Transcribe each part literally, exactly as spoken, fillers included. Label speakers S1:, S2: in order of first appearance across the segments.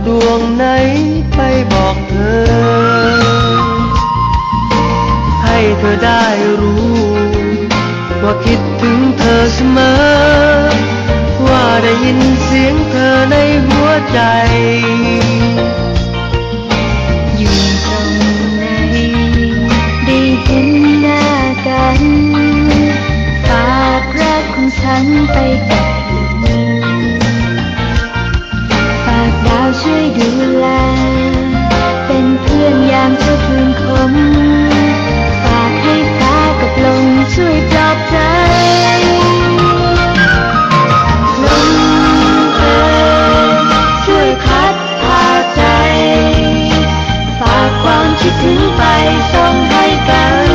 S1: ดวงไหนไปบอกเธอให้เธอได้รู้ว่าคิดถึงเธอเสมอว่าได้ยินเสียงเธอในหัวใจ
S2: อยู่ตรงไหนได้เห็นหน้ากันฝากรักของฉันไปกับฝากดาวช่วยดูแลเป็นเพื่อนยามเธอคืนคมฝากให้ฟ้ากับลมช่วยปลอบใจลมเอ่ยช่วยพัดพาใจฝากความคิดถึงไปส่งให้กัน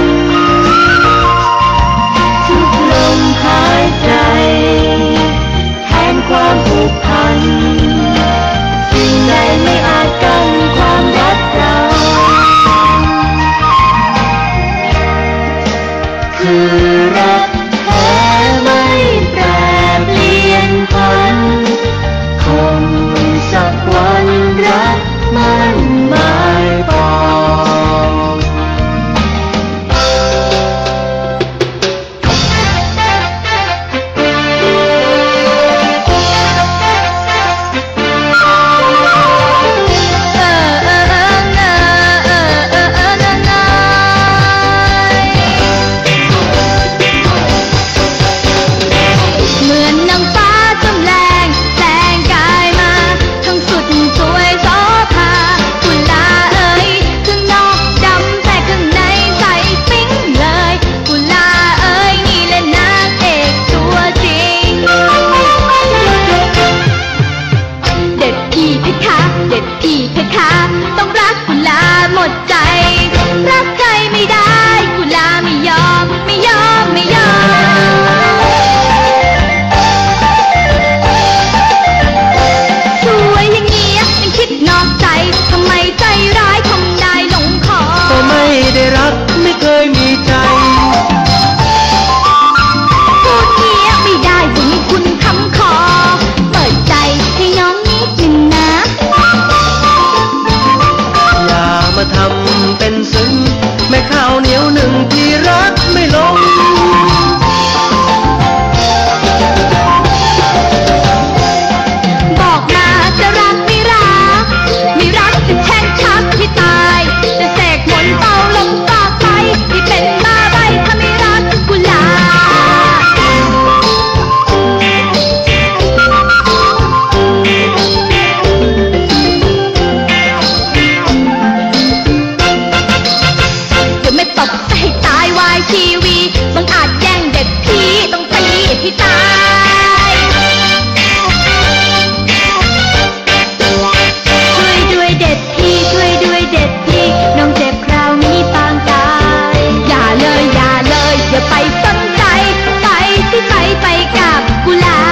S2: ทุกลมหายใจแทนความผูกพันสิ่งใดไม่อาจกันความรักเราคือรักแท้ไม่แปรเปลี่ยนพันคงสักวันรักมันหมายปองเป็นซึ้งแม่ข้าวเหนียวหนึ่งที่รักไม่ลงบอกมาจะรักไม่รักไม่รักจะแช่งชักให้ตายจะเสกมนต์เป่าลมปากไปที่เป็นมาใบถ้าไม่รักกุหลาทีวีบังอาจแย่งเด็กพี่ต้องตีให้ตายช่วยด้วยเด็ดพี่ช่วยด้วยเด็ดพี่น้องเจ็บคราวนี้ปางตายอย่าเลยอย่าเลยอย่าไปสนใจไปที่ไปไปกับกุหลา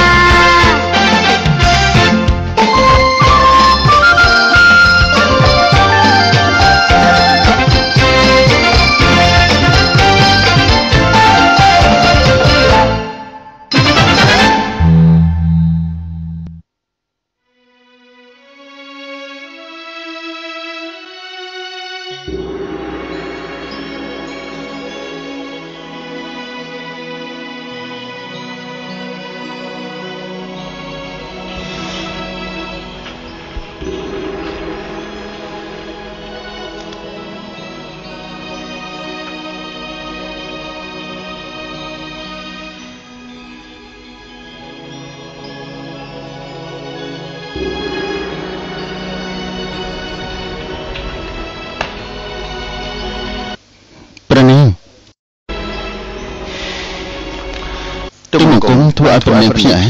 S2: ទុំង្គមធ្វើឲ្យប្រនេះភ្ញាក់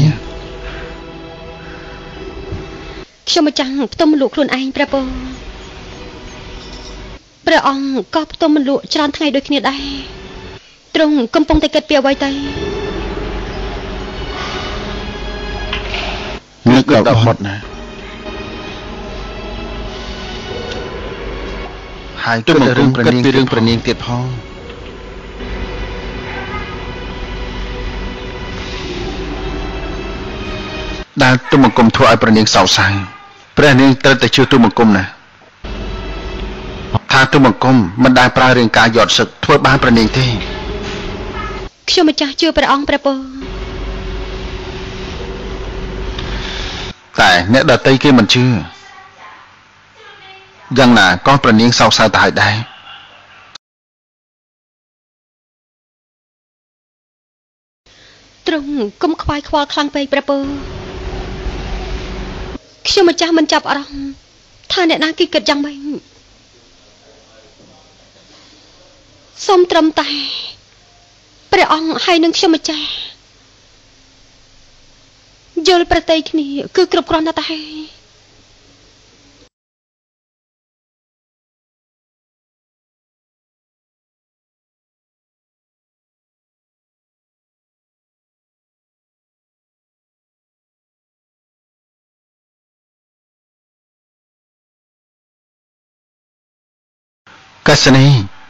S2: ខ្ញុំម្ចាស់ផ្ទុំលក់ខ្លួនឯងព្រះពរព្រះអង្គក៏ផ្ទុំលក់ច្រើនថ្ងៃដូចគ្នាដែរទ្រង់កំពុងតែគិតពីអ្វីទៅនឹកដល់បាត់ណាហើយគិតរឿងប្រនាងរឿងប្រនាងទៀតផងដែលទុំង្គមធ្វើឲ្យប្រនាងសោកសៅ
S3: ព្រះនាងត្រូវតែជឿទូបង្គំណាថាទូបង្គំមិនដែលប្រើរឿងការយកសឹកធ្វើបានព្រះនាងទេ
S2: ខ្ញុំម្ចាស់ជឿព្រះអង្គព្រះពរ
S3: តែអ្នកដទៃគេមិនជឿយ៉ាងណាក៏ព្រះនាងសោកសៅទៅហើយដែរ
S2: ទ្រង់កុំខ្វាយខ្វល់ខ្លាំងពេកព្រះពរខ្ញុំម្ចាស់មិនចាប់អារម្មណ៍ថាអ្នកណាគេគិតយ៉ាងម៉េចសូមត្រឹមតែព្រះអង្គហើយនឹងខ្ញុំម្ចាស់យល់ប្រតិគ្នាគឺគ្រប់គ្រាន់ណាស់តែ
S3: កសិនី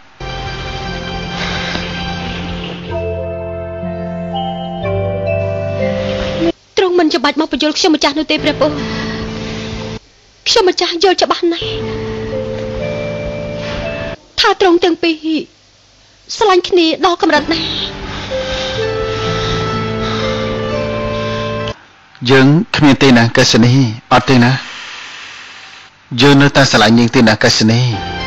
S2: ទ្រង់មិនច្បាច់មកបញ្យល់ខ្ញុំម្ចាស់នោះទេព្រះពរខ្ញុំម្ចាស់យល់ច្បាស់ណាស់ថាទ្រង់ទាំងពីរស្រឡាញ់គ្នាដល់កម្រិតណាស់
S3: យើងគ្មានទេណាកសិនីអត់ទេណាយើងនៅតែស្រឡាញ់នាងទេណាកសិនី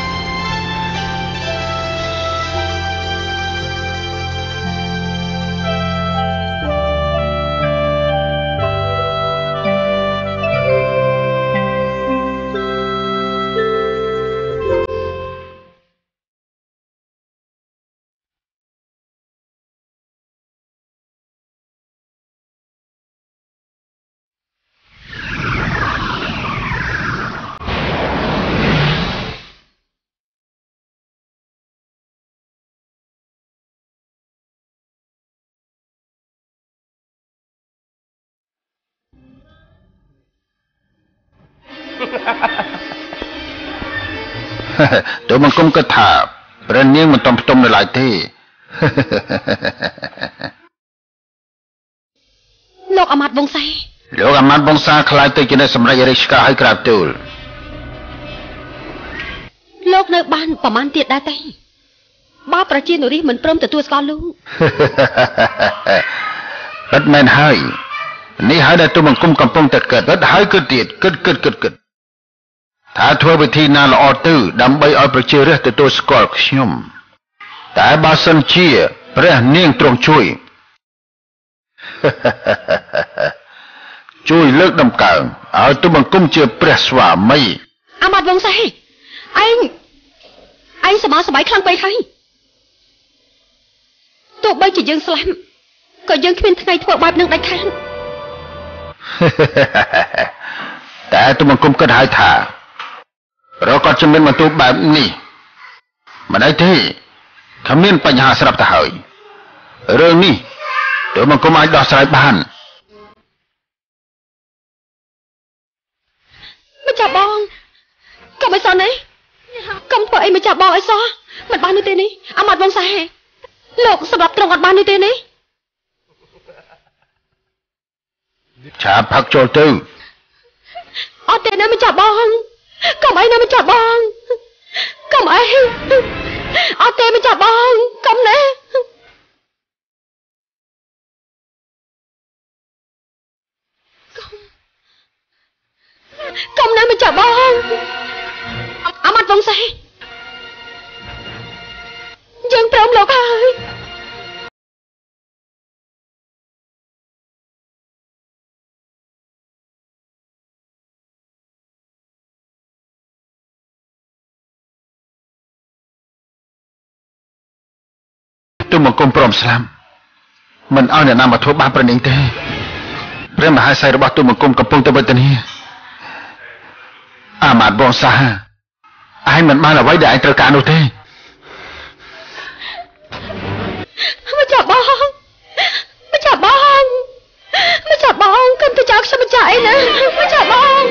S3: ទូបង្គំគិតថាព្រះនាងមិនតំផ្ទុំនៅឡើយទេ
S2: លោកអាមាត្យវង្សា
S3: លោកអាមាត្យវង្សាខ្លាចទៅជាអ្នកសម្រេចរាជការឲ្យក្រាបទូល
S2: លោកនៅបានប្រមាណទៀតដែរទេបើប្រជានុរាស្ត្រមិនព្រមទទួលស្គាល់លោក
S3: ពិតមែនហើយនេះហើយដែលទូបង្គំកំពុងតែគិតគិតហើយគិតទៀតគិតគិតគិតគិតថាធ្វើវិធីណាល្អទៅដើម្បីឲ្យប្រជារាស្ត្រទទួលស្គាល់ខ្ញុំតែបើសិនជាព្រះនាងទ្រង់ជួយជួយលើកដំកើងឲ្យទូបង្គំជាព្រះស្វាមី
S2: អាមាត្យវង្សាឯងឯងសមាសបាយខ្លាំងពេកហើយទោះបីជាយើងស្លាប់ក៏យើងគ្មានថ្ងៃធ្វើបែបនឹងដាច់ខាត
S3: តែទូបង្គំគិតហើយថារកគាត់ជំនាញមកទូបែបនេះមិនអីទេគ្មានបញ្ហាស្រាប់ទៅហើយរឿងនេះទូបង្គំអាចដោះស្រាយបា
S2: ንምចាស់បងកុំអីសោះនេះកុំធ្វើអីម្ចាស់បងអីសោះមិនបាននោះទេនេះអាមាត្យវង្សាលោកសម្រាប់ត្រង់អត់បាននោះទេនេះ
S3: ឆាប់ផឹកចូលទៅ
S2: អត់ទេណាម្ចាស់បងកុំអីណាម្ចាស់បងកុំអីអត់ទេម្ចាស់បងកុំណាកុំណាម្ចាស់បងអាមាត្យវង្សាយើងព្រមលោកហើយ
S3: ទូបង្គំព្រមស្លាប់មិនឲ្យអ្នកណាមកធ្វើបាបព្រះនាងទេព្រះមហាក្សត្ររបស់ទូបង្គំកំពុងតែវេទនាអាមាត្យវង្សាឯងមិនបានអ្វីដែលឯងត្រូវការនោះទេ
S2: ម្ចាស់បងម្ចាស់បងម្ចាស់បងកុំទៅចោលខ្ញុំម្ចាស់អីណាម្ចាស់បង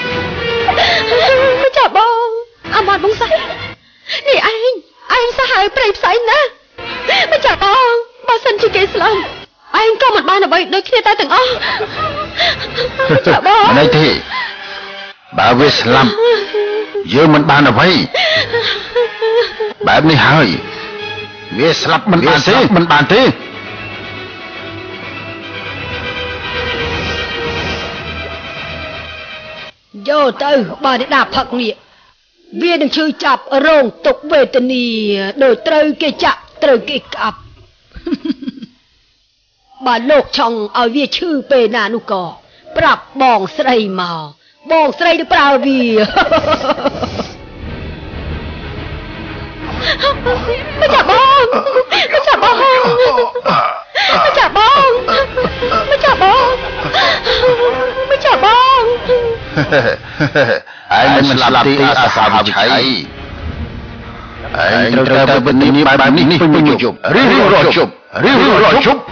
S2: ម្ចាស់បងអាមាត្យវង្សានេះឯងឯងសាហាវព្រៃផ្សៃណាម្ចាស់បងបើសិនជាគេស្លាប់ឯងក៏មិនបានអ្វីដូចគ្នាតែទាំងអស់ម្ចាស់បង
S3: មិនអីទេ bà về slam giờ mình bàn ở vậy bà này hơi về slap mình bàn thế mình bàn thế
S4: vô từ bà để đạp phật nịa vì đừng chơi chạp ở rồng tục về tình nì đổi trơi kê chạp trơi kê cạp bà lột chồng ở vì chư bề nà nụ cỏ bạp bong srei màu bong srei được bào vìไม่จับบองไม่จับบองไม่จับบองไม่จับบองไม่จับบอง
S3: anh mình làm tí à sao bị cháy anhត្រូវតែបិទនេះបែបនេះពេញមួយយប់រៀងរាល់យប់រៀងរាល់យប់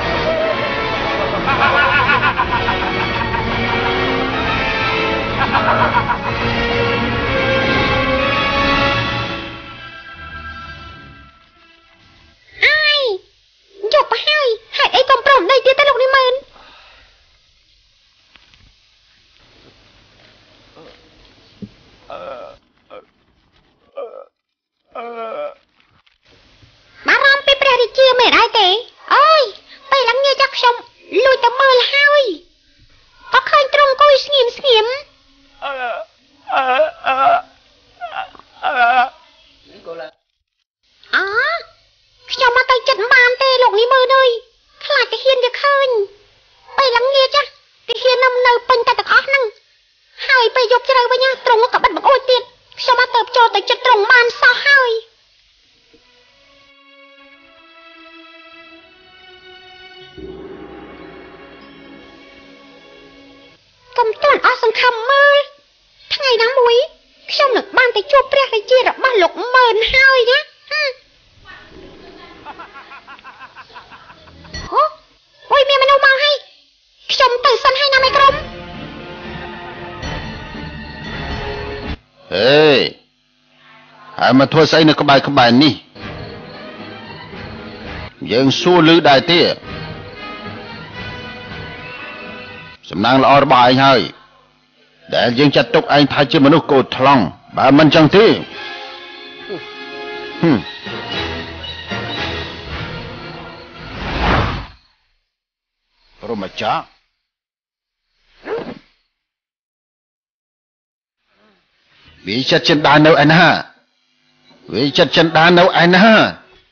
S3: มาทั่วใส่ในกระบายกระบายนี่ยังสู้ลือได้เตี้ยสำนักละอระบายให้แต่ยังจัดตกไอ้ทายชื่อมนุษย์โกดทลองบามันจังที่ฮึรมาจ้าวิจัดจันดานเอาอันฮะวิจัดจันดานเอาอันฮะ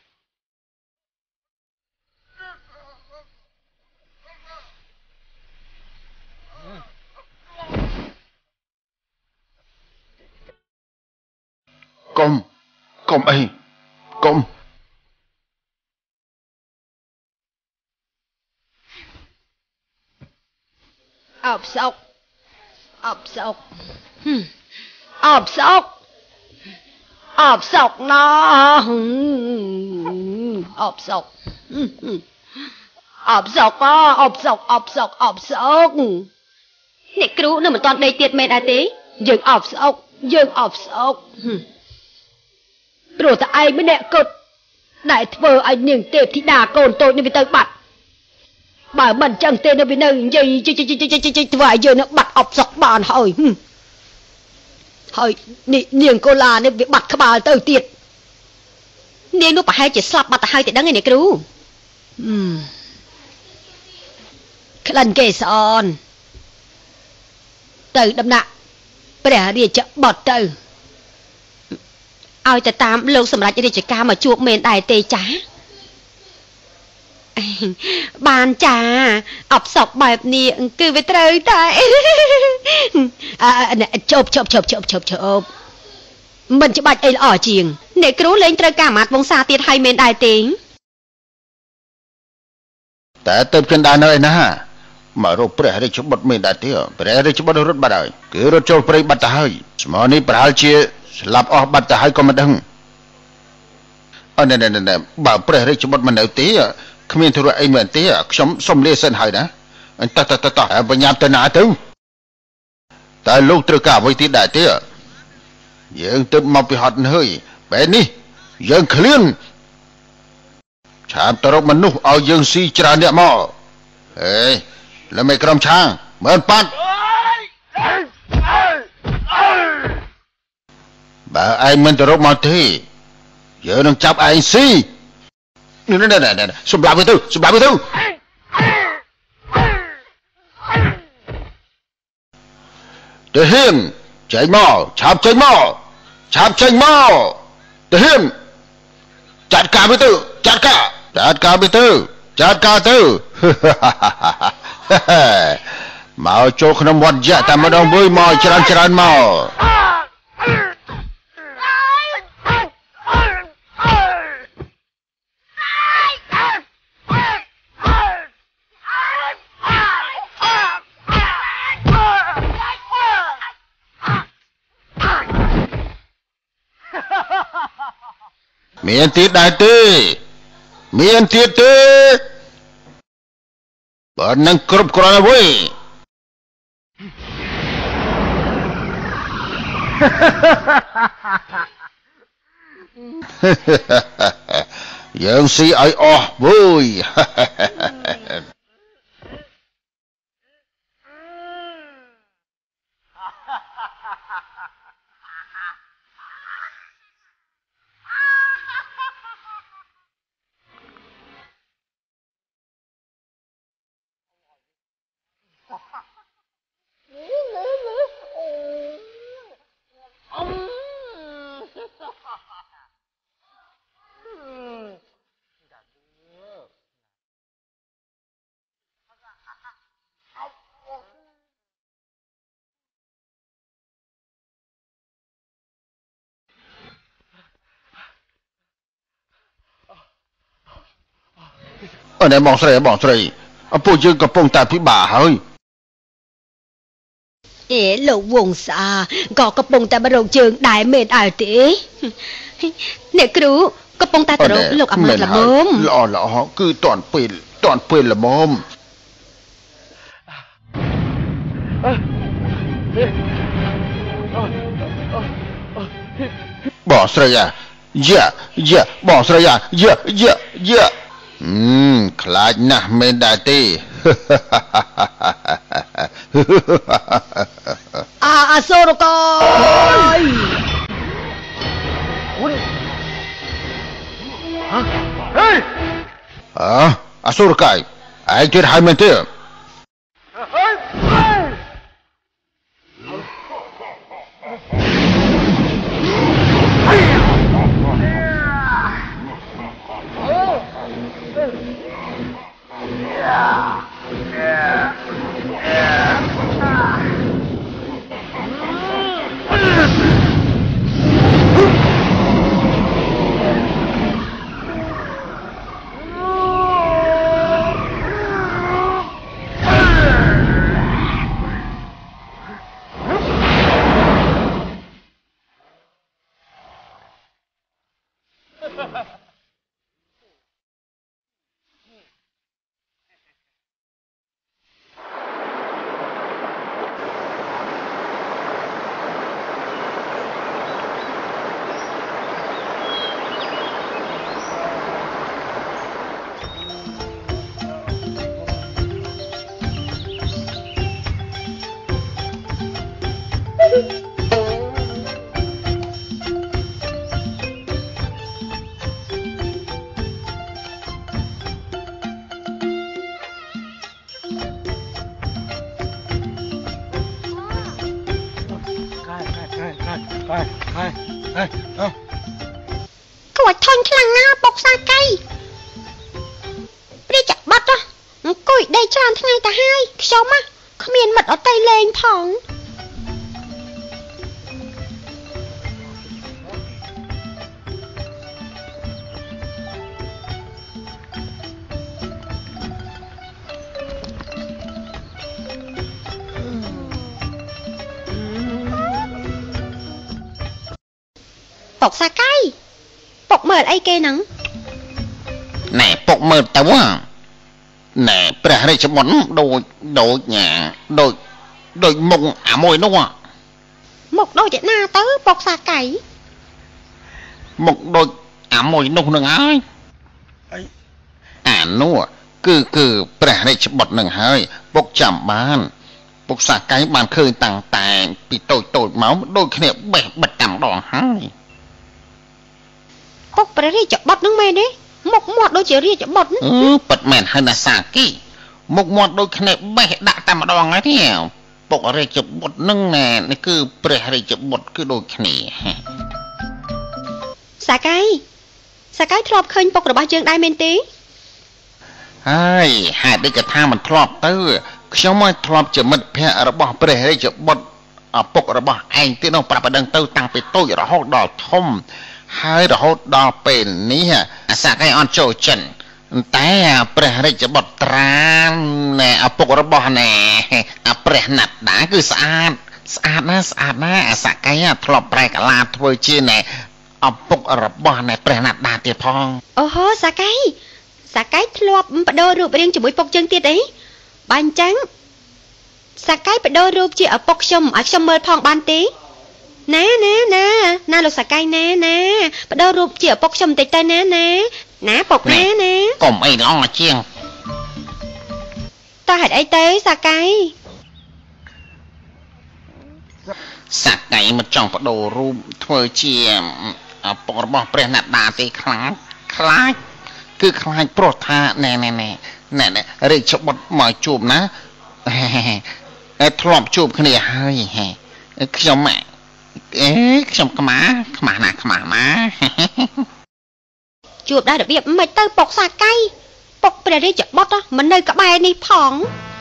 S3: กลมกลมไอ้กลม
S4: อบศกอบศกอบศกอบศกนะอบศกอบศกก็อบศกอบศกอบศกเนี่ยครูนั่นเหมือนตอนเด็กเตียดเมดาตียังอบศกยังอบศกโปรดแต่ไอ้ไม่แน่กดได้เธอไอ้หนึ่งเตะที่ด่าโกนโตนี่ไปเติมบัตรบ่ามันจังเตะนี่ไปหนึ่งยี่ยี่ยี่ยี่ยี่ยี่ยี่ว่าเยอะนะบัตรอบศกบานเฮ้ยเฮ้ยนี่เนียงโกลาเนี่ยบัตรขบาเติมเตียดเนียงนู้นไปให้จะสลับบัตรให้แต่ดังไงเนี่ยครูอืมคลันเกสอนเติมดำหนักไปเดี๋ยวเรียจะบอดเติมเอาแต่ตามโลกสำหรับจะได้จัดการมาจวกเมนได้เตจ้าบานจ้าออกศอกแบบนี้คือไปเตยตายอ่าเนี่ยจบจบจบจบจบจบมันจะบัดไอ้อ่อจริงเด็กรู้เล่นเตยกามัดวงซาเตียไทยเมนได้เต็ง
S3: แต่เติมกันได้หน่อยนะฮะมารบเปรย์ได้ชุบดเมนได้เตี้ยเปรย์ได้ชุบดรถบัดได้คือรถโจลเปรย์บัดได้สมอนี้ปราลเชียสลับออกบัตรให้ก็มาดังอันนั้นนั่นนั่นบ่าวเปรย์ได้ชุบดมันเอาเตี้ยขมิ้นทุเรศไอ้เหมือนเตี้ยสมสมเลี้ยเส้นหายนะอันตาตาตาตาปัญญาตนาตึงแต่ลูกตระกาไว้ที่ได้เตี้ยยังตึมมาไปหัดเฮ้ยแบบนี้ยังเคลื่อนชามตรกมันนุ่เอายังซีจราเนี่ยหม้อเฮ้ยแล้วไม่กระมช้างเหมือนปัด bà ai mình từ lúc mà thế giờ đang chấp ai xí nè nè nè nè xung lại với tôi xung lại với tôi để hiền chạy mau chạp chạy mau chạp chạy mau để hiền chặt cả với tôi chặt cả chặt cả với tôi chặt cả tôi mau cho khăn một dạ ta mà đông bơi mau chăn chăn mau miền tiết đại tê miền tiết tê bạn năng cướp corona vui dân si ai o vui ở đây bọn sợi bọn sợi ở phố dương có phong tài phía bà hơi
S4: ế lộ vùng xa có có phong tài bắt đầu trường đại mệt ảo tí nè cứ có phong tài từ lục ẩm là mồm
S3: lọ lọ cứ toàn pin toàn pin là mồm bọn sợi à dạ dạ bọn sợi à dạ dạ dạ Hmm, kelaj nah mendati.
S4: À, à, xô rồi coi.
S3: Hả? Hả? À, xô rồi coi. Ai chết hai mình thế?
S4: Cậu thon khăn na bọc xa cây. Bây chặt bắt á. Cùi đây cho anh ngày ta hai. Sao mà không yên mật ở tay lên phòng. Bọc xa cây. Bọc mệt ai kê nắng.
S3: Nè bọc mệt tao á. Nè bây giờ đây sẽ bắn đôi đôi nhà đôi đôi mông à môi đúng không ạ?
S4: Một đôi chạy na tới bọc xa cây.
S3: Một đôi à môi đúng nâng ai. À nua cứ cứ bây giờ đây sẽ bật nâng hơi bọc chạm bán ปุกสาไก่บานเคยต่างแต่ปีโตโตเมาโดยเนี่ยแบบบัดจำดองให้
S4: ปุกไปเรียกจับบดนึงแม่ดิหมกหมดโดยเฉลี่ยจับบด
S3: เออปัดแม่นให้นาสากี้หมกหมดโดยเนี่ยแบบดักจำดองไงเนี่ยปุกเรียกจับบดนึงแน่นี่คือเปรย์เรียกจับบดคือโดยเนี่ย
S4: สาไก่สาไก่ทรอบเคยปุกระบายเชิงได้เมนตี
S3: ไอ้หาได้กระทามันทรอบเตอร์เขาไม่ทรอบจะมัดแพะระบอบเปรย์ได้จะบดปกระบอบไอ้ที่น้องปราบดังเตอร์ตั้งไปโต้ยระหดดอกทมให้ระหดดอกเป็นนี้ฮะสักไอ้ออนโจจันแต่เปรย์ได้จะบดตรานเนี่ยปกระบอบเนี่ยเปรย์หนัดด่าคือสะอาดสะอาดนะสะอาดนะสักไอ้ทรอบเปรย์กลาทเวจีเนี่ยปกระบอบเนี่ยเปรย์หนัดด่าเตียพอง
S4: โอ้โหสาไก่สาไก่ทรอบไปโดนรูปเรียงจมูกปกเชิงเตี้ยดิบานจังสาไก่ไปโดนรูปจีเอาปกชมเอาชมเมิดพองบานตีนะนะนะน่าลูกสาไก่นะนะไปโดนรูปจีเอาปกชมติดใจนะนะนะปกนะนะ
S3: กลมไอ้น้องเชียง
S4: ตาหัดไอ้เต้สาไก่
S3: สาไก่มาจ้องไปโดนรูปเธอเชียมปกระบอกเปรย์หนัดด่าตีคล้ายคล้ายคือคล้ายโปรดท่าแน่แน่แน่แน่แน่เรียกฉบับหมอยจูบนะเออทลอบจูบขึ้นเลยเฮ้ยเออขยมแม่เอ๊ะขยมขมาขมาหนาขมามา
S4: จูบได้เดี๋ยวเบียบไม่เตอปกสาไก่ปกไปได้จับบอสอ่ะมันเลยกับใบนี่ผอง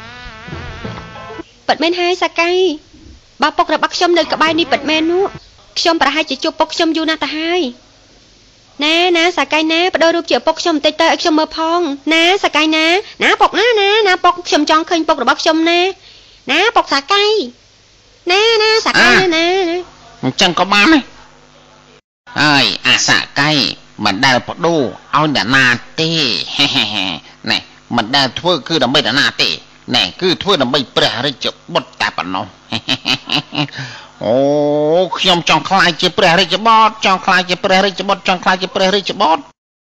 S4: เปิดเมนให้สาไก่บาปกระบักชมเลยกับใบนี่เปิดเมนูชมประให้จะจูบปกชมอยู่นาตาให้นะนะสาไก่นะไปโดนรูปเจียวปกชมเตยเตยชมเมอพองนะสาไก่นะนะปกนะนะนะปกชมจองเคยปกระบักชมนะนะปกสาไก่นะนะสาไก่นะนะ
S3: มันจังก็มาไหมไอ้อาสาไก่มันได้ปกดูเอาแต่นาเต้เฮ้เฮ้เฮ้นี่มันได้ทั่วคือดำไม่แต่นาเต้นี่คือทั่วดำไม่เปรี้ยอะไรจะบดตาปนน้องโอ้ขยมจองคลายจะเปรย์ริจบอดจองคลายจะเปรย์ริจบอดจองคลายจะเปรย์ริจบอด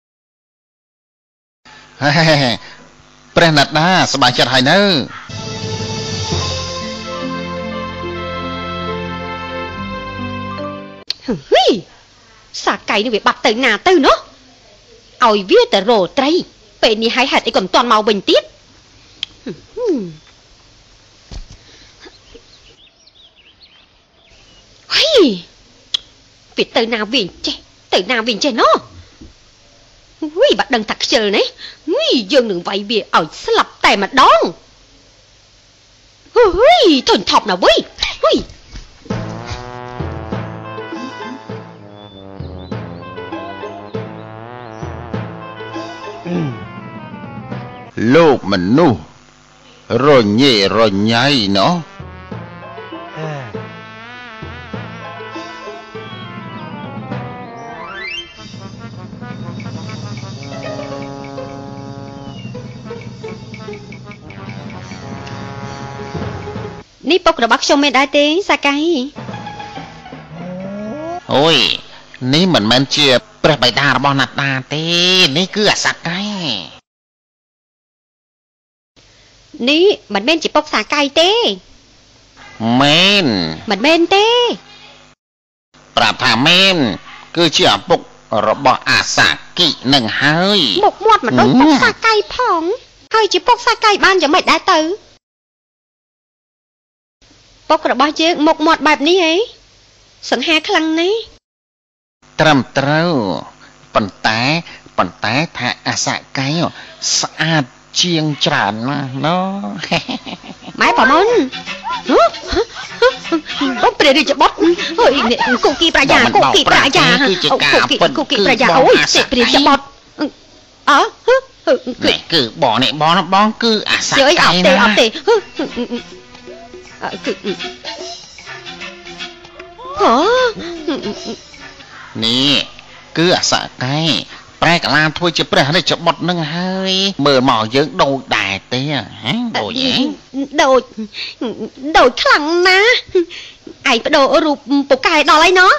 S3: เฮ้เปรย์นัดนะสบายใจหายเนอ
S4: เฮ้ยสาไก่นี่เว้ยบัดตื่นหนาตื่นเนาะเอาเวียแต่โรตรีเป็นนี่ให้หัดไอ้กลมตอนเมาbình tiết việc từ nào viện che từ nào viện che nó ui bắt đằng thật sự này ui dương đừng vậy bìa ở lập tay mà đón ui thuần thọc nào với ui
S3: โลกมันนู่รอยเย่รอยใหญ่เนาะ
S4: นี่ปกระบักชมไม่ได้เต้สาไก่
S3: โอ้ยนี่เหมือนมันเจียเปรย์ใบดาระบอนัดตาเต้นี่คือสาไก่
S4: นี่มันเป็นจีปกสาไก่เต้
S3: เมน
S4: มันเป็นเต้
S3: ปราบถาเมนคือเจียปกระบออาสากิหนึ่งเฮ้ย
S4: หมกหมดมันโดนปกสาไก่ผ่องเฮ้ยจีปกสาไก่บ้านจะไม่ได้ตื่นปกระบายเจ๊หมกหมดแบบนี้ไงสังหาคลังนี้
S3: ตรำเต้าปันแต่ปันแต่ถ้าอาสาไก่สะอาดเชียงจานนะเนาะ
S4: ไม่ป่ะมันต้องเปลี่ยนจะบดเฮ้ยเนี่ยกูกีปลายากูกีปลายากูกีกูกีปลายาโอ้ยเสร็จเปลี่ยนจะบดอ๋อ
S3: เนี่ยคือบ่อเนี่ยบ่อนะบ่อคืออาสาไก่นะ
S4: เอาเตะ
S3: นี่คืออาสาไก่แปลกลาถ้วยจะแปลให้จะบดนึงเฮ้ยเมื่อหมอเยอะโดดได้เตี้ยฮะโดดยัง
S4: โดดโดดคลังนะไอ้โดดรูปปกไก่ดออะไรเนาะ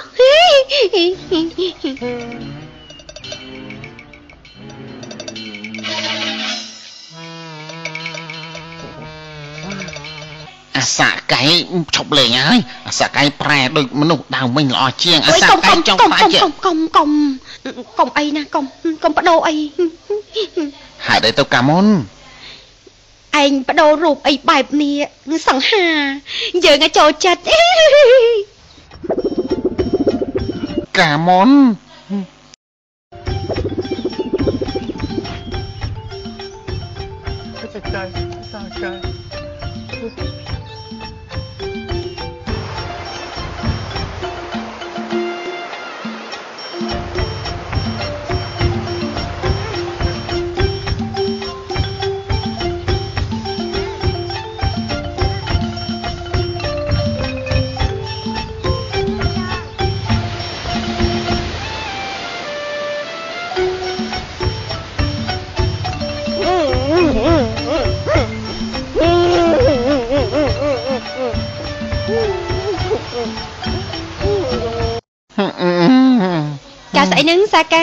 S3: อអាសាកៃឈប់លេងហើយអាសាកៃប្រែដូចមនុស្សដើមវិញល្អជាងអាសាកៃចង់ខ្លាចជាង
S4: កុំកុំកុំអីណាកុំកុំបដូរអី
S3: ហេតុអីទៅកាមុន
S4: ឯងបដូររូបអីបែបនេះសង្ហាយើងឲ្យចូលចិត្ត
S3: កាមុន
S1: សាកៃសាកៃ
S4: ចាស្អីហ្នឹងសាកៃ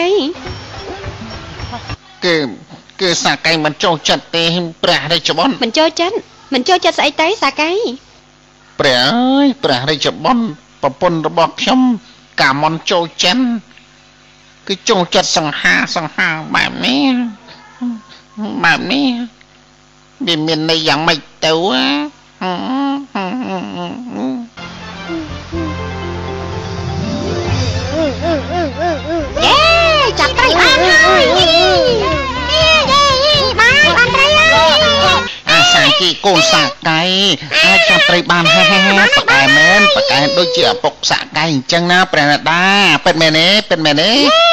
S3: គឺគឺសាកៃមិនចូលចិត្តទេព្រះរាជបុត្រ
S4: មិនចូលចិត្តមិនចូលចិត្តស្អីទេសាកៃ
S3: ព្រះអើយព្រះរាជបុត្រប្រពន្ធរបស់ខ្ញុំកាមុនចូលចិត្តគឺចូលចិត្តសង្ហាសង្ហាបែបនេះបែបនេះវាមានន័យយ៉ាងម៉េចទៅ
S4: យេចាប់ត្រីបានហើយយេយេបានបានត្រីហើយ
S3: អាសាគីកូនសាកៃអាចចាប់ត្រីបានហើយប៉កែមែនប៉កែដូចជាឪពុកសាកៃអញ្ចឹងណាព្រះរាតាពិតមែនទេពិតមែនទេ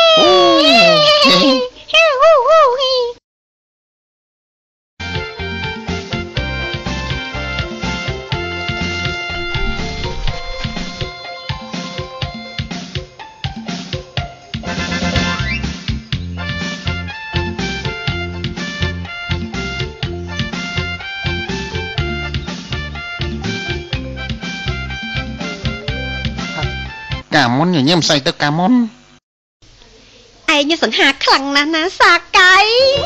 S3: កាមុនញញឹមស្អីទៅកាមុន
S4: ឯងសង្ហាខ្លាំងណាស់ណាសាកៃ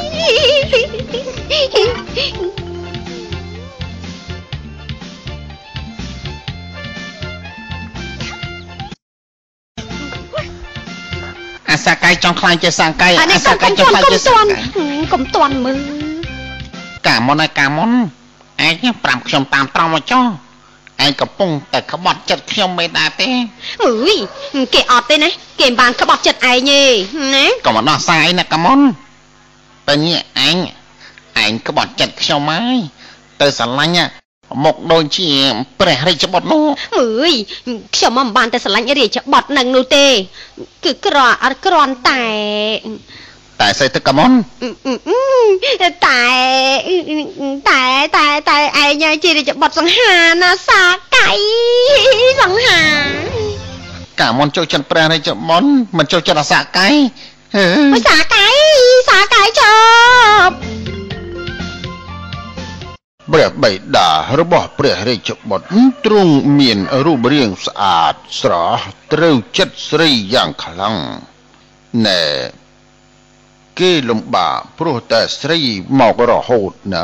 S3: អាសាកៃចង់ខ្លាចជាសាកៃអាសាកៃចង់ខ្លាចជាសាកៃ
S4: កុំតន់មើល
S3: កាមុនហើយកាមុនឯងប្រាប់ខ្ញុំតាមត្រង់មកចុះឯងកំពុងតែក្បត់ចិត្តខ្ញុំមិនដែរទេ
S4: អើយគេអត់ទេណាគេមិនបានក្បត់ចិត្តឯងទេណា
S3: កុំដោះស្រាយណាកាមុនតែនេះឯងឯងក្បត់ចិត្តខ្ញុំហើយទៅស្រឡាញ់មកដូចជាព្រះរាជបុត្រនោះ
S4: អើយខ្ញុំមិនបានតែស្រឡាញ់រាជបុត្រនឹងនោះទេគឺក្រអត់គ្រាន់តែ
S3: តែស្អីទៅកាមុន
S4: តែតែតែតែឯងជារាជបុត្រសង្ហាណាសាកៃសង្ហា
S3: កាមុនចូលចិត្តព្រះរាជបុត្រមិនចូលចិត្តអាសាកៃ
S4: សាកៃសាកៃចប់
S3: ព្រះបិតារបស់ព្រះរាជបុត្រទ្រង់មានរូបរាងស្អាតស្រស់ត្រូវចិត្តស្រីយ៉ាងខ្លាំងណែគេលំបាកព្រោះតែស្រីមករហូតណា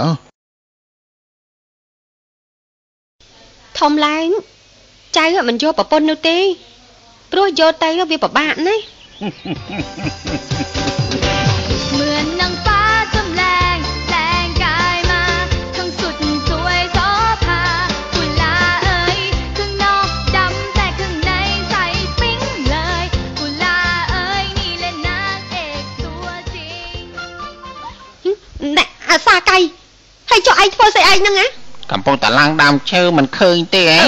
S4: ធំឡើងចៅមិនយកប្រពន្ធនោះទេព្រោះយកទៅវាពិបាកណាស់เหมือนนางฟ้าจำแรงแปลงกายมาทั้งสุดสวยโสภากุลาเอ๋ยข้างนอกดำแต่ข้างในใสปิ๊งเลยกุลาเอ๋ยนี่แหละนางเอกตัวจริงណែអាសាកៃហើយចុះឯងធ្វើស្អីឯងហ្នឹងណា
S3: កំពុងតែឡើងដើមឈើមិនឃើញទេឯង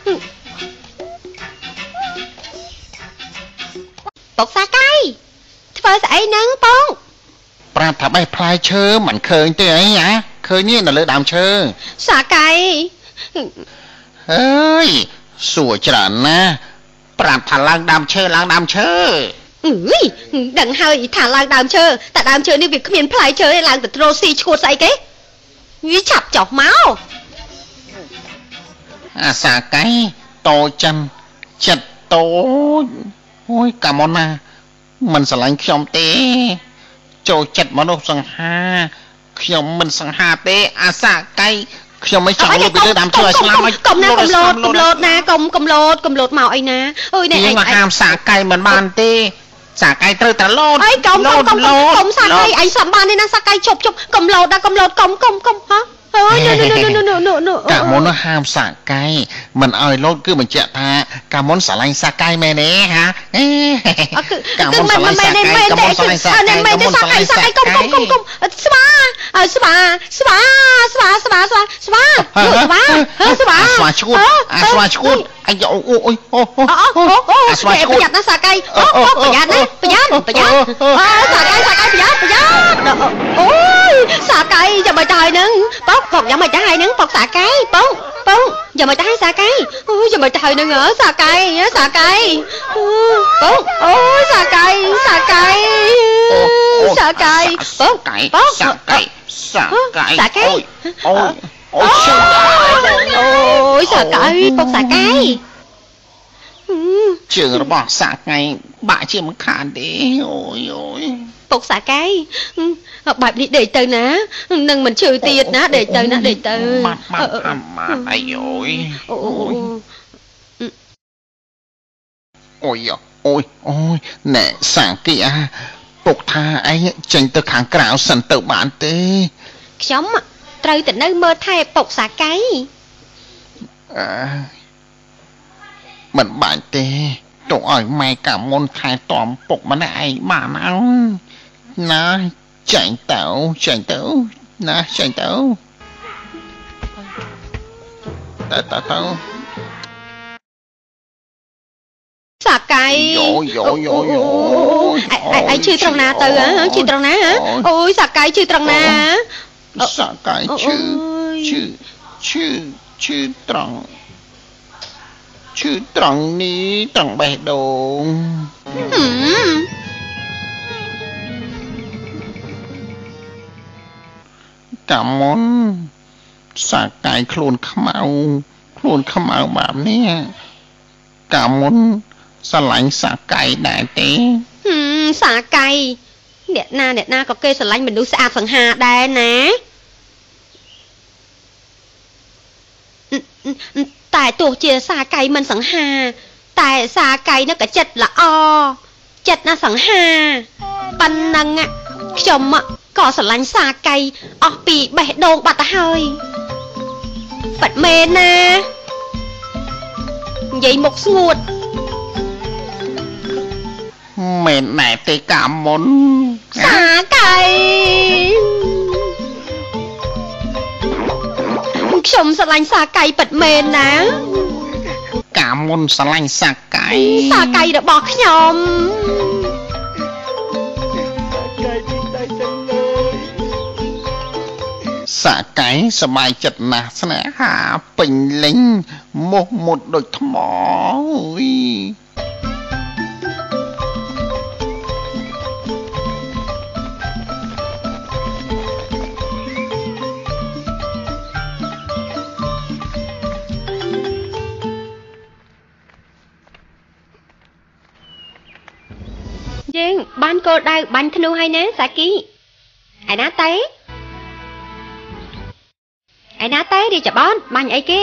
S4: ពុកសាកៃធ្វើស្អីហ្នឹងពុក
S3: ប្រាប់ថាបេះផ្លែឈើមិនឃើញទេអីហ៎ឃើញនេះនៅលើដើមឈើ
S4: សាកៃ
S3: អើយសួរច្រើនណាប្រាប់ថាឡើងដើមឈើឡើងដើមឈើ
S4: អើយដឹងហើយថាឡើងដើមឈើតែដើមឈើនេះវាគ្មានផ្លែឈើទេឡើងទៅត្រូស៊ីឈួតស្អីគេវាឆាប់ចុះមក
S3: អាសាកៃតូចចិនចិត្តតូចអូយកាមុនណាមិនស្រឡាញ់ខ្ញុំទេចូលចិត្តមនុស្សសង្ហាខ្ញុំមិនសង្ហាទេអាសាកៃខ្ញុំមិនចង់លោកទៅលើដើមឈើឲ្យស្លាប់ហើយកុំណាកុំលោតកុំលោតណាកុំកុំលោតកុំលោតមកអីណាអើយនេះឯងមកហាមសាកៃមិនបានទេសាកៃត្រូវតែលោតអីកុំកុំកុំកុំសាកៃឯងសំបានទេណាសាកៃជប់ជប់កុំលោតណាកុំលោតកុំកុំកុំហ៎អើយនោះនោះនោះនោះនោះកាមុនហាមសាកៃមិនឲ្យលោតគឺបញ្ជាក់ថាកាមុនស្រឡាញ់សាកៃមែនទេហាគឺកាមុនស្រឡាញ់សាកៃកាមុនស្រឡាញ់សាកៃកាមុនស្រឡាញ់សាកៃកុំកុំកុំកុំស្វាស្វាស្វាស្វាស្វាស្វាស្វាស្វាស្វាស្វាឈួតអាស្វាឈួតអាយអូអូអូអូអាស្វាឈួតប្រយ័ត្នណាសាកៃអូប្រយ័ត្នណាប្រយ័ត្នប្រយ័ត្នសាកៃសាកៃប្រយ័ត្នប្រយ័ត្នអូយសាកៃចាំមិនទៅហ្នឹងប៉ុកប៉ុកយ៉ាងមិនទៅហ្នឹងប៉ុកសាកៃប៉ុកប៉ុកយ៉ាងមិនទៅសាកៃអូយយ៉ាងមិនទៅហ្នឹងអើសាកៃសាកៃប៉ុកអូយសាកៃសាកៃសាកៃប៉ុកប៉ុកសាកៃសាកៃសាកៃអូយអូយឈឺអូយសាកៃប៉ុកសាកៃជើងរបស់សាកៃបាក់ជាមិនខានទេអូយអូយពុកសាកៃបែបនេះដេកទៅណានឹងមិនឈឺទៀតណាដេកទៅណាដេកទៅបាត់បាត់អាម៉ាអីអូយអូយអូយអូយអូយណែសាកៃអាពុកថាឯងចេញទៅខាងក្រៅសិនទៅបានទេខ្ញុំត្រូវតែនៅមើលថែពុកសាកៃអឺមិនបាច់ទេទុកឲ្យម៉ែកាមុនថែទាំពុកម្នាក់ឯងបានអើណាចាញ់ទៅចាញ់ទៅណាចាញ់ទៅតើតើទៅសាកៃយោយោយោយោឯងឈឺត្រង់ណាទៅហ៎ឈឺត្រង់ណាហ៎អូយសាកៃឈឺត្រង់ណាសាកៃឈឺឈឺឈឺឈឺត្រង់ឈឺត្រង់នេះត្រង់បេះដូងកាមុនសាកៃខ្លួនខ្មៅខ្លួនខ្មៅបែបនេះកាមុនស្រឡាញ់សាកៃដែរទេសាកៃអ្នកណាអ្នកណាក៏គេស្រឡាញ់មនុស្សស្អាតសង្ហាដែរណាតែទោះជាសាកៃមិនសង្ហាតែសាកៃនោះក៏ចិត្តល្អចិត្តណាសង្ហាប៉ុណ្ណឹងខ្ញុំក៏ស្រឡាញ់សាកៃអស់ពីបេះដូងបាត់ទៅហើយប៉ាត់មែនណានិយាយមុខស្ងួតមែនណែទេកាមុនសាកៃខ្ញុំស្រឡាញ់សាកៃប៉ាត់មែនណាកាមុនស្រឡាញ់សាកៃសាកៃរបស់ខ្ញុំសាកៃសប្បាយចិត្តណាស់ស្នេហាពេញលេញមោះមុតដូចថ្មអើយយើងបានគោលដៅបាញ់ធ្នូហើយណាសាគីឯណាតេឯណាតេរីចបនបាញ់អីគេ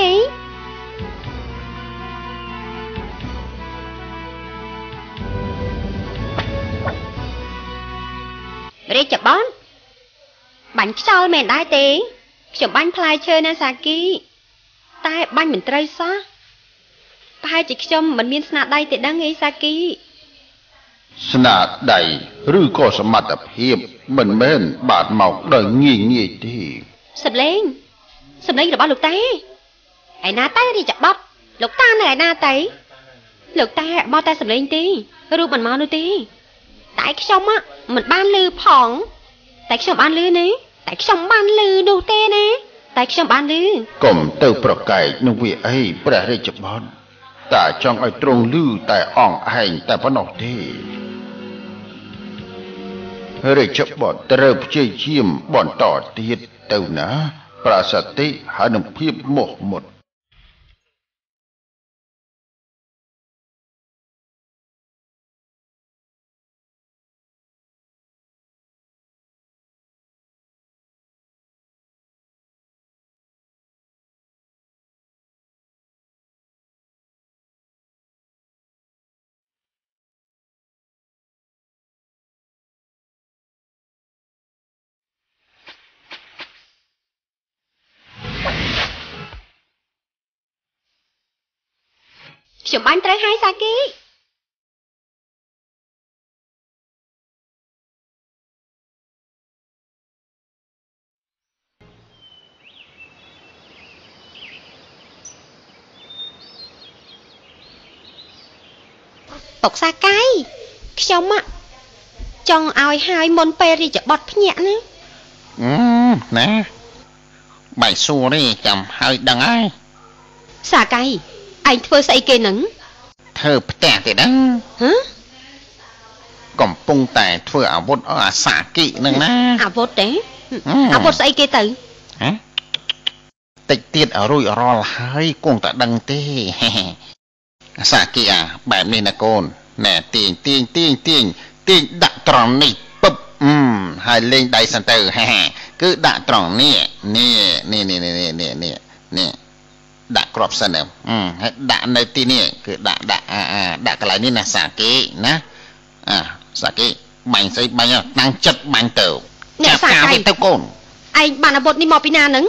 S3: រីចបនបាញ់ខ្យល់មែនដែរទេខ្ញុំបាញ់ផ្លែឈើណាសាគីតែបាញ់មិនត្រូវសោះប្រហែលជាខ្ញុំមិនមានស្នាដៃទេដឹងអីសាគីស្នាដៃឬក៏សមត្ថភាពមិនមែនបានមកដោយងាយងាយទេសម្លេងសម្លេងរបស់លោកតាឯណាតេរីចបត់លោកតានៅឯណាតេលោកតាមកតែសម្លេងទេរូបមិនមកនោះទេតែខ្ញុំមិនបានលឺផងតែខ្ញុំបានលឺនេះតែខ្ញុំបានលឺនោះទេណាតែខ្ញុំបានលឺកុំទៅប្រកែកនឹងវាអីព្រះរាជបុត្រតាចង់ឲ្យទ្រង់លឺតែអង្អែងតែប៉ុណ្ណោះទេរាជបុត្រត្រូវព្យាយាមបន្តទៀតទៅណាប្រាសតិហើយនឹងភាពមោះមុត
S4: ខ្ញុំបាញ់ត្រូវហើយសាគីពុកសាកៃខ្ញុំចង់ឲ្យហើយមុនពេលរាជបុត្រភ្ញាក់ណា
S2: អឺណាបាយសួរនេះចាំហើយដឹងហើយ
S4: សាកៃឯងធ្វើស្អីគេនឹង
S2: ធ្វើផ្ទះទេដឹង
S4: ហ៎
S2: កំពុងតែធ្វើអាវុធឲ្យអាសាគីនឹងណា
S4: អាវុធទេអាវុធស្អីគេទៅ
S2: ហ៎តិចទៀតឲ្យរួចរាល់ហើយគង់តែដឹងទេអាសាគីអាបែបនេះណាកូនណែទាញទាញទាញទាញទាញដាក់ត្រង់នេះពឹបអឺហើយលេងដៃសិនទៅគឺដាក់ត្រង់នេះនេះនេះនេះនេះនេះនេះនេះដាក់ក្របសិនអឺហើយដាក់នៅទីនេះគឺដាក់ដាក់អាដាក់កន្លែងនេះណាសាគីណាអាសាគីបាញ់ស្អីបាញ់តាំងចិត្តបាញ់ទៅ
S4: ចាប់ការវា
S2: ទៅកូន
S4: ឯងបានអាវុធនេះមកពីណានឹង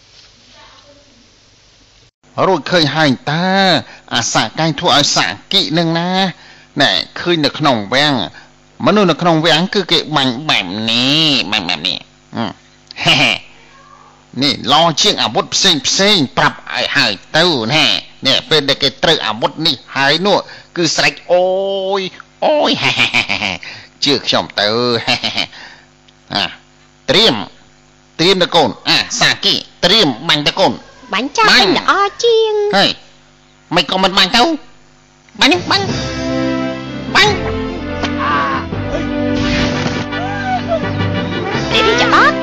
S2: រួចឃើញហើយតើអាសាកៃធ្វើឲ្យសាគីនឹងណាណែឃើញនៅក្នុងវាំងមនុស្សនៅក្នុងវាំងគឺគេបាញ់បែបនេះបាញ់បែបនេះហេនេះឡជាងអាវុធផ្សេងផ្សេងប្រាប់ឲ្យហើយទៅណានេះពេលដែលគេត្រូវអាវុធនេះហើយនោះគឺស្រេចអូយអូយជឿខ្ញុំទៅអាត្រៀមត្រៀមតកូនអាសាគីត្រៀមបាញ់តកូន
S4: បាញ់ចាប់វិញល្អជាង
S2: ហើយមិនក៏មិនបាញ់ទៅបាញ់បាញ់បាញ់
S4: ទេរីចាអត់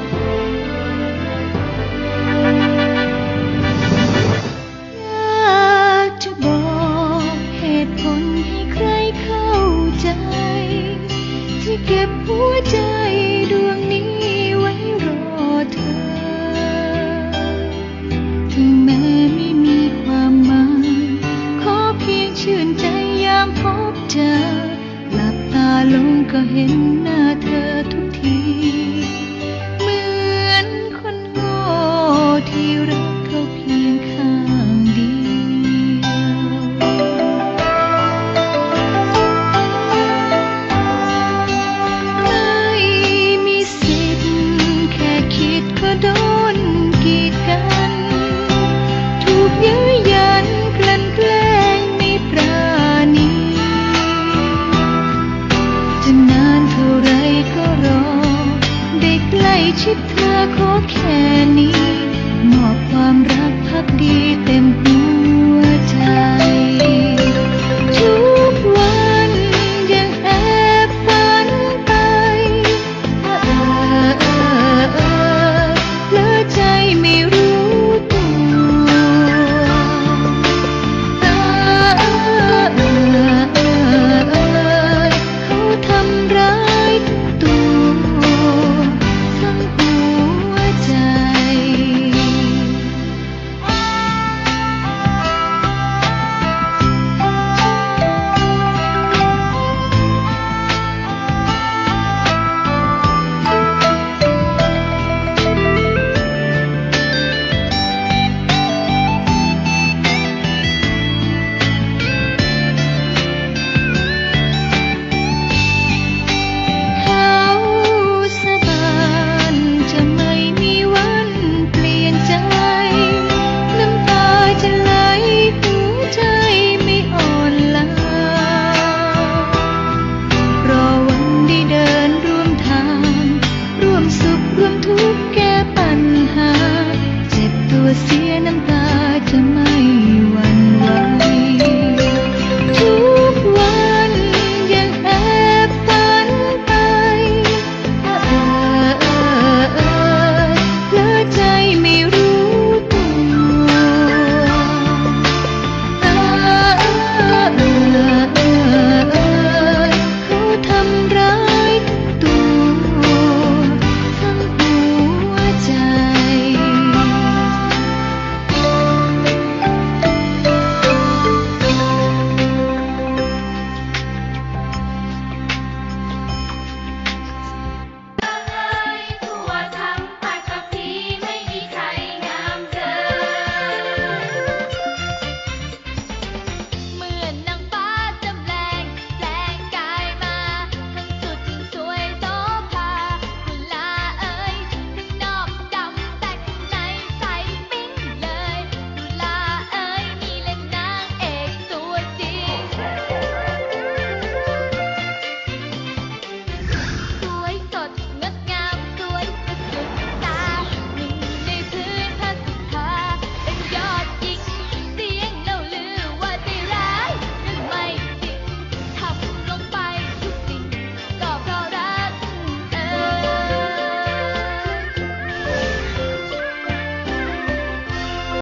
S5: จะบอกเหตุผลให้ใครเข้าใจที่เก็บหัวใจดวงนี้ไว้รอเธอถึงแม้ไม่มีความหมายขอเพียงชื่นใจยามพบเจอหลับตาลงก็เห็นหน้าเธอทุก